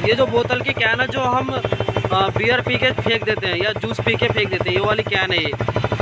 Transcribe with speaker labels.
Speaker 1: ये जो बोतल की कैन है जो हम बियर पी के फेंक देते हैं या जूस पी के फेंक देते हैं, ये वाली कैन है ये।